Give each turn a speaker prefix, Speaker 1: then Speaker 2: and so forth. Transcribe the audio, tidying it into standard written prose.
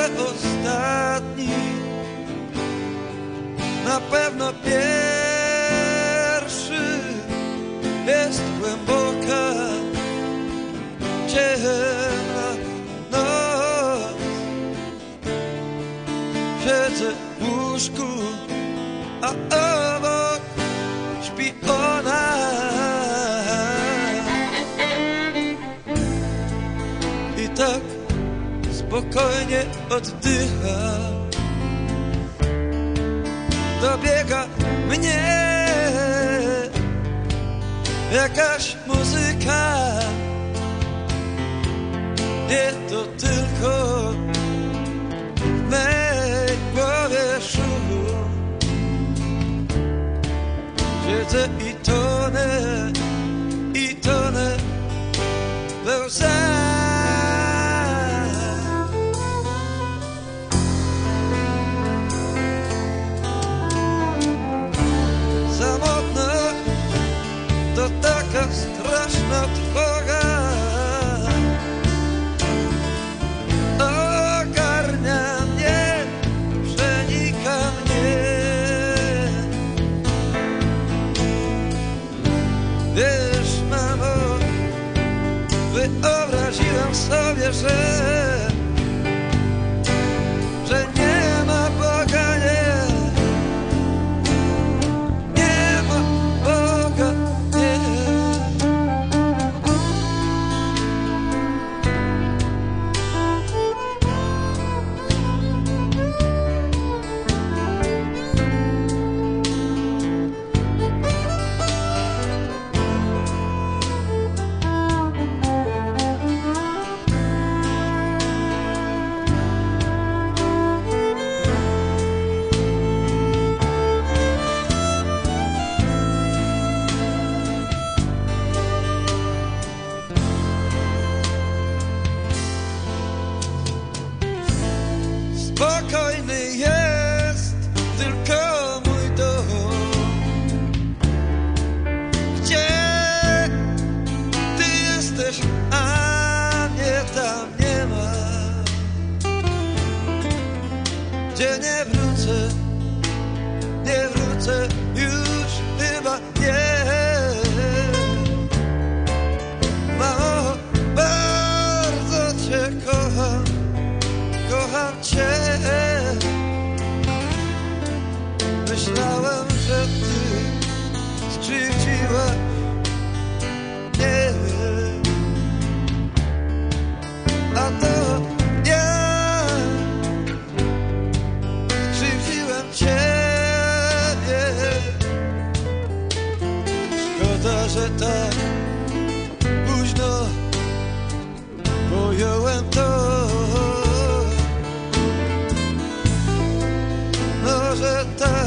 Speaker 1: ostatni, na pewno pierwszy. Jest głęboka, ciemna noc. Siedzę w łóżku, a obok śpi ona. I tak spokojnie oddycha. Dobiega mnie jakaś muzyka. Nie to tylko w mej głowie szum. Siedzę i tonę we łzach. Samotna to taka straszna trwoga. Ogarnia mnie, przenika mnie. Wiesz, mamo, wyobraziłam sobie, że nie ma Boga, nie ma Boga, nie. Spokojny jest tylko mój dom, gdzie ty jesteś, a mnie tam nie ma, gdzie nie wrócę już chyba nie. Mamo, bardzo cię kocham cię. Myślałem, że ty skrzywdziłaś mnie, a to ja skrzywdziłem ciebie. Szkoda, że tak późno pojąłem to. Że tak